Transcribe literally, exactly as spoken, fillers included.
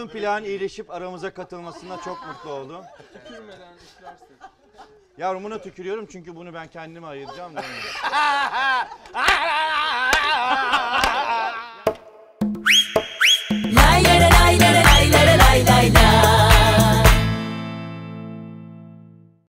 Orkun Pilak'ın iyileşip aramıza katılmasına çok mutlu oldum. Tükürmeden işlersin. Yavrum buna tükürüyorum çünkü bunu ben kendime ayıracağım.